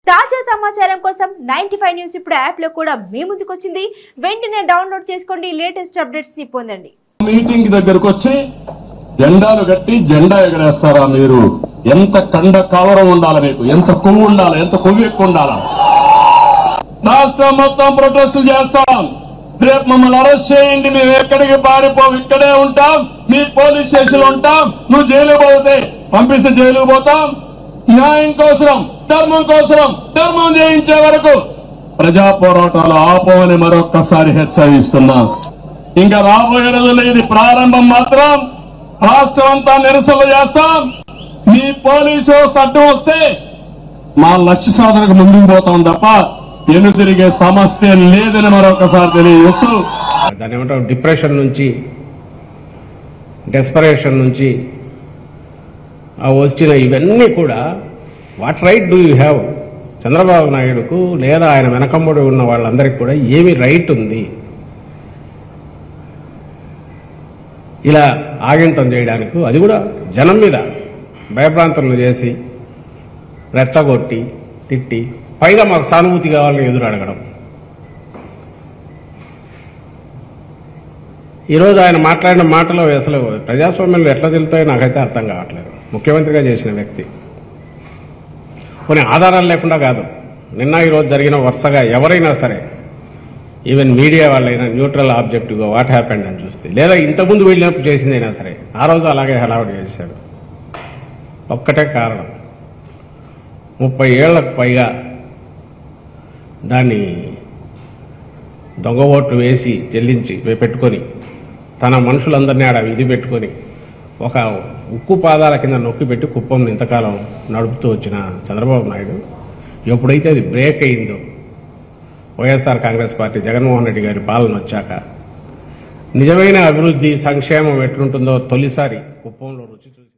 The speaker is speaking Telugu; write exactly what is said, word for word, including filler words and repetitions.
తాజా సమాచారం కోసం నైన్టీ ఫైవ్ న్యూస్ ఇప్పుడు యాప్ లో కూడా మీ ముందుకు వచ్చింది. వెంటనే డౌన్లోడ్ చేసుకోండి, లేటెస్ట్ అప్డేట్స్ ని పొందండి. మీటింగ్ దగ్గరకు వచ్చి జెండాలు కట్టి జెండా ఎగరేస్తారా మీరు? ఎంత కండ కవరం ఉండాలి మీకు, ఎంత కొవ్వు ఉండాలి, ఎంత కొవ్వు ఎక్కువ ఉండాలా? రాష్ట్రం మొత్తం ప్రొటెస్టులు చేస్తాం. రేపు మమ్మల్ని అరెస్ట్ చేయండి, మేము ఎక్కడికి పారిపోం, ఇక్కడే ఉంటాం, మీ పోలీస్ స్టేషన్ ఉంటాం. నువ్వు జైలు పోతే పంపిస్తే జైలుకు పోతాం. న్యాయం కోసం, ధర్మం కోసం, ధర్మం జయించే వరకు ప్రజా పోరాటాలు ఆపమని మరొక్కసారి హెచ్చరిస్తున్నాం. ఇంకా రాబోయే రోజుల్లో ఇది ప్రారంభం మాత్రం. రాష్ట్రం అంతా నిరసనలు చేస్తాం. మీ పోలీసు అడ్డం వస్తే మా లక్ష్య సాధనకు ముందుకు పోతాం తప్ప ఎన్ను తిరిగే సమస్య లేదని మరొకసారి తెలియజేస్తూ, దాని ఏమంటారు, డిప్రెషన్ నుంచి, డెస్పరేషన్ నుంచి వచ్చిన ఇవన్నీ కూడా what right do you have? Chandrababu నాయుడుకు లేదా ఆయన వెనకమ్మడి ఉన్న వాళ్ళందరికీ కూడా ఏమి రైట్ ఉంది ఇలా ఆగింతం చేయడానికి? అది కూడా జనం మీద భయభ్రాంతులను చేసి రెచ్చగొట్టి తిట్టి పైగా మాకు సానుభూతి కావాలని ఎదురు అడగడం. ఈరోజు ఆయన మాట్లాడిన మాటలు అసలు ప్రజాస్వామ్యంలో ఎట్లా చెల్లుతాయో నాకైతే అర్థం కావట్లేదు. ముఖ్యమంత్రిగా చేసిన వ్యక్తి కొన్ని ఆధారాలు లేకుండా కాదు, నిన్న ఈరోజు జరిగిన వరుసగా ఎవరైనా సరే, ఈవెన్ మీడియా వాళ్ళైనా న్యూట్రల్ ఆబ్జెక్టివ్గా వాట్ హ్యాపెండ్ అని చూస్తే, లేదా ఇంతకుముందు వెళ్ళినప్పుడు చేసిందైనా సరే ఆ రోజు అలాగే హడావుడి చేశాడు. ఒక్కటే కారణం, ముప్పై ఏళ్లకు పైగా దాన్ని దొంగ ఓట్లు వేసి చెల్లించి పెట్టుకొని తన మనుషులందరినీ ఆడ విధి పెట్టుకొని ఒక ఉక్కు పాదాల కింద నొక్కి పెట్టి కుప్పం ఇంతకాలం నడుపుతూ వచ్చిన చంద్రబాబు నాయుడు ఎప్పుడైతే అది బ్రేక్ అయిందో, వైఎస్ఆర్ కాంగ్రెస్ పార్టీ జగన్మోహన్ రెడ్డి గారి పాలన వచ్చాక నిజమైన అభివృద్ధి సంక్షేమం ఎట్లుంటుందో తొలిసారి కుప్పంలో రుచి చూసి